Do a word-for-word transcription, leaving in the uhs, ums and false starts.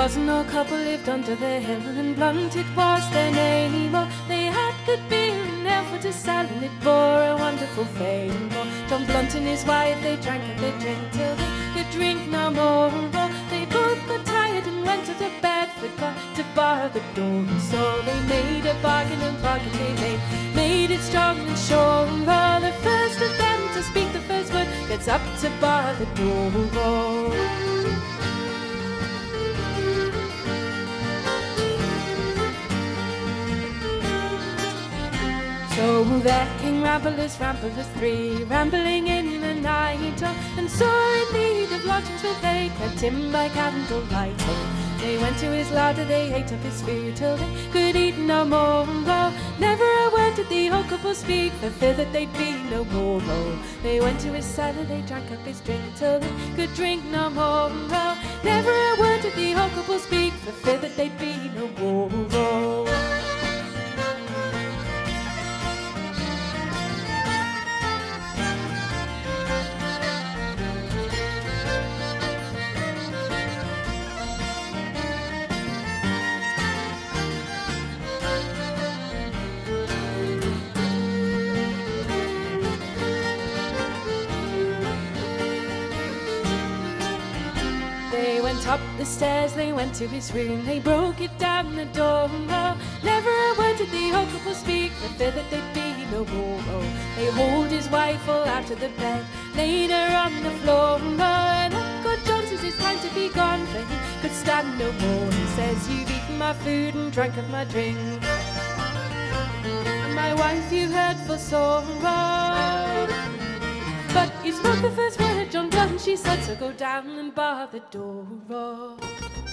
was an old couple lived under the hill, and Blunt it was their name. Oh, they had good beer and Elford to sell, and it bore a wonderful fame. Oh, John Blunt and his wife, they drank and they drank till they could drink no more. Oh, they both got tired and went to the bed, forgot to bar the door. So they made a bargain, and bargain they made, made it strong and sure. Oh, the first of them to speak the first word gets up to bar the door. Oh. So there came ramblers, ramblers three, rambling in the night, oh, and sore in need of lodgings where they kept him by candlelight. Oh, they went to his larder, they ate up his food till they could eat no more. Oh, never a word did the old couple speak, for fear that they'd be no more. Oh, they went to his cellar, they drank up his drink till they could drink no more. Oh, never a word did the old couple speak, for fear that they'd be no more. Oh. They went up the stairs, they went to his room, they broke it down the door. Oh, never a word did the old couple speak, for fear that there'd be no more. Oh, they hauled his wife all out of the bed, laid her on the floor. Oh, and Uncle John says it's time to be gone, for he could stand no more. He says, you've eaten my food and drank of my drink, and my wife you heard for sorrow. But you spoke the first word, John Blunt, she said, so go down and bar the door. Oh.